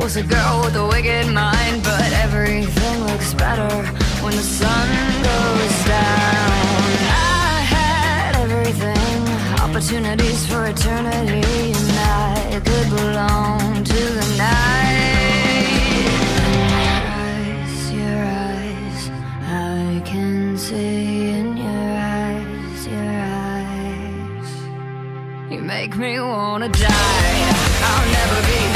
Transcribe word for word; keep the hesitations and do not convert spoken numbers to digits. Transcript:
was a girl with a wicked mind, but everything looks better when the sun goes down. I had everything, opportunities for eternity, and I could belong to the night. Your eyes, your eyes, I can see in your eyes, your eyes. You make me wanna die. I'll never be